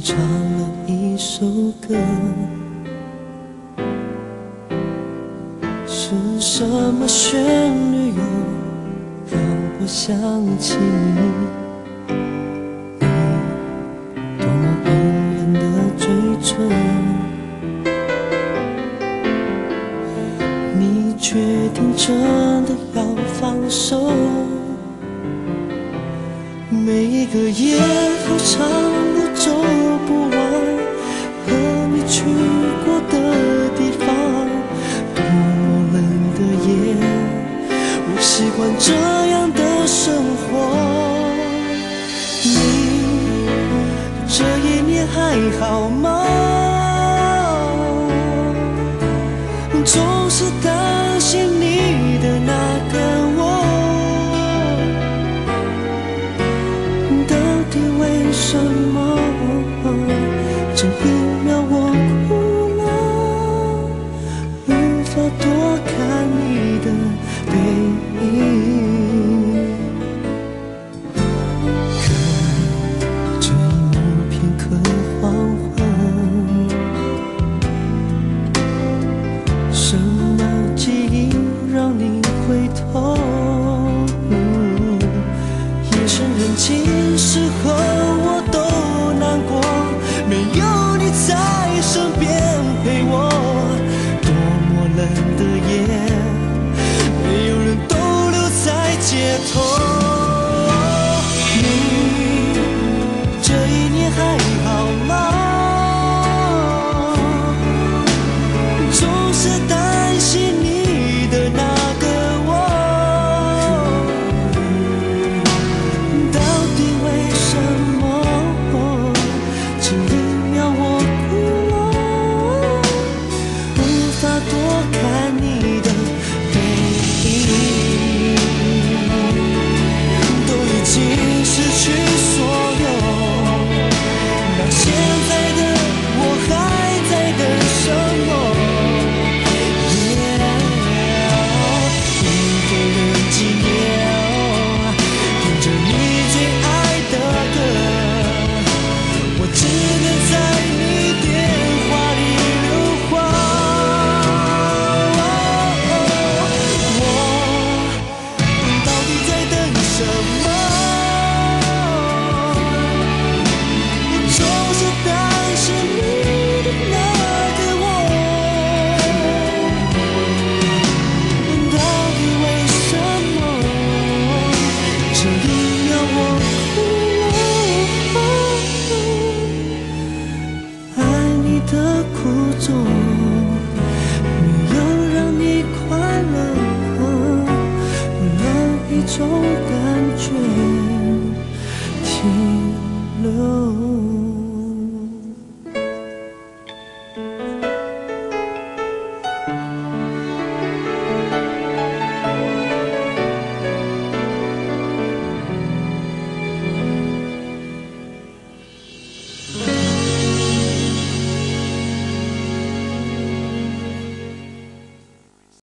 唱了一首歌，是什么旋律又让我想起你？你多么冰冷的嘴唇，你决定真的要放手？每一个夜好长路走不完，和你去过的地方，多么冷的夜，我习惯这样的生活。你这一年还好吗？总是担心你的那个我，为什么这一秒我哭了，无法多看你的背影？看这一幕片刻黄昏，什么记忆让你回头？夜深人静时候我都难过，没有你在身边陪我。多么冷的夜，没有人逗留在街头。你这一年还好吗？总是担心你的那个我，到底为什么这一秒我哭了，无法多看你的背影？都已经失去所有，那现在的我还在等什么？一个人寂寞，听着你最爱的歌，我只能在你电话里流话。我到底在等什么？我总是担心你的那个我，到底为什么这一秒我哭了？爱你的苦衷没有让你快乐，有了一种感觉停留。